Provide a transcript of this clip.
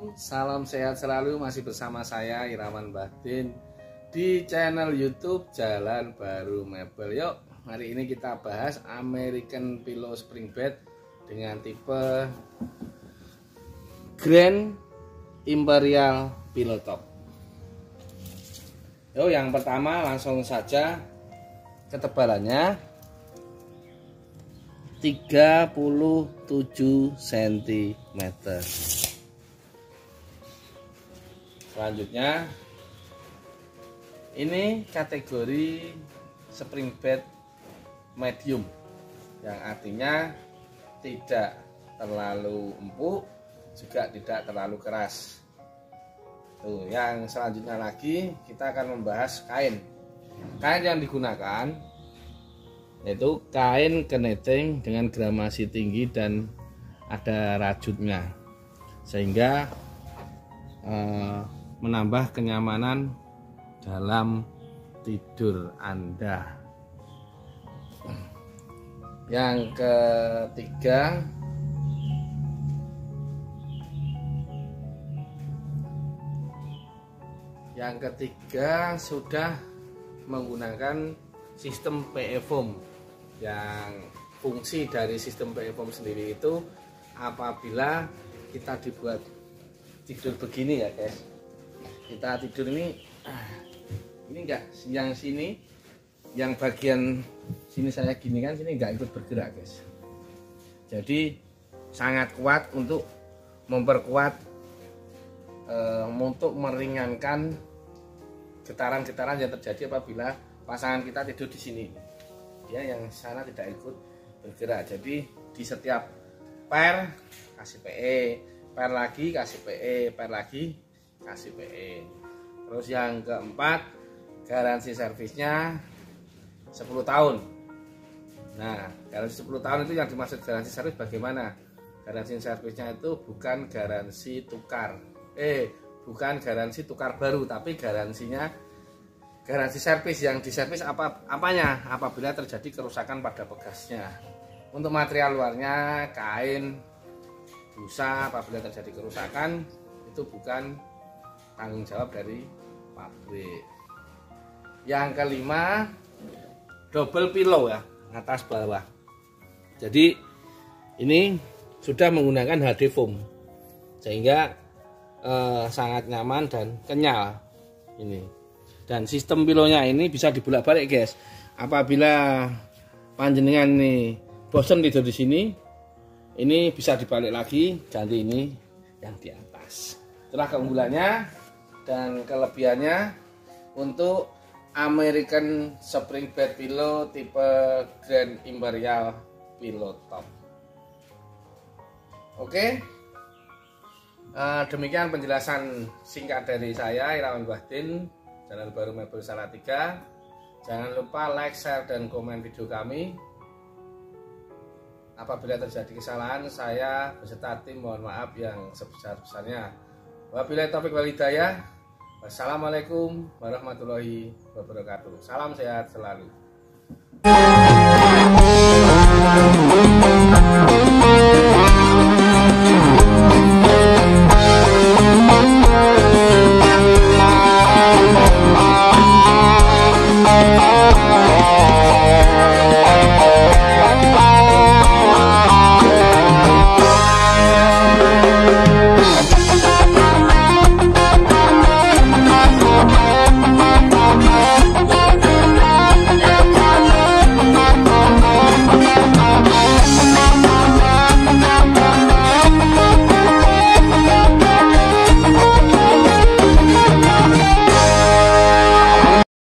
salam sehat selalu. Masih bersama saya Irawan Bahdin di channel YouTube Jalan Baru Mebel. Yuk, hari ini kita bahas American Pillow Spring Bed dengan tipe Grand Imperial Pillow Top. Yuk, yang pertama langsung saja ketebalannya 37 cm. Selanjutnya ini kategori spring bed medium, yang artinya tidak terlalu empuk juga tidak terlalu keras. Tuh, yang selanjutnya lagi kita akan membahas kain yang digunakan, yaitu kain keneting dengan gramasi tinggi dan ada rajutnya, sehingga menambah kenyamanan dalam tidur Anda. Yang ketiga sudah menggunakan sistem PE foam. Yang fungsi dari sistem PE foam sendiri itu apabila kita dibuat tidur begini ya guys, kita tidur ini enggak, yang sini, yang bagian sini saya gini kan, sini enggak ikut bergerak guys. Jadi sangat kuat untuk memperkuat, untuk meringankan getaran-getaran yang terjadi apabila pasangan kita tidur di sini. Ya, yang sana tidak ikut bergerak. Jadi di setiap per kasih PE, per lagi kasih PE, per lagi kasih PE. Terus yang keempat, garansi servisnya 10 tahun. Nah, garansi 10 tahun itu yang dimaksud garansi servis bagaimana? Garansi servisnya itu bukan garansi tukar. Bukan garansi tukar baru, tapi garansi servis. Yang diservis apanya? Apabila terjadi kerusakan pada pegasnya. Untuk material luarnya, kain, busa, apabila terjadi kerusakan itu bukan tanggung jawab dari pabrik. Yang kelima, double pillow ya, atas bawah. Jadi ini sudah menggunakan HD foam, sehingga sangat nyaman dan kenyal ini. Dan sistem pilonya ini bisa dibolak-balik guys. Apabila panjenengan nih bosan tidur di sini, ini bisa dibalik lagi, ganti ini yang di atas. Itulah keunggulannya dan kelebihannya untuk American Spring Bed Pillow tipe Grand Imperial Pillow Top. Oke, demikian penjelasan singkat dari saya Irawan Bahdin, Jalan Baru Mebel Salatiga. Jangan lupa like, share, dan komen video kami. Apabila terjadi kesalahan, saya beserta tim mohon maaf yang sebesar-besarnya. Wabillahi taufiq wal hidayah. Wassalamualaikum warahmatullahi wabarakatuh. Salam sehat selalu.